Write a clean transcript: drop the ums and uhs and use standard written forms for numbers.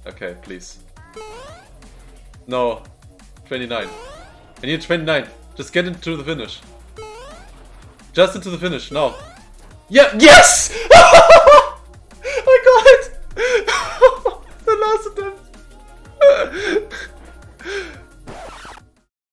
Okay, please. No. 29. I need 29. Just get into the finish. Just into the finish, no. Yeah, yes!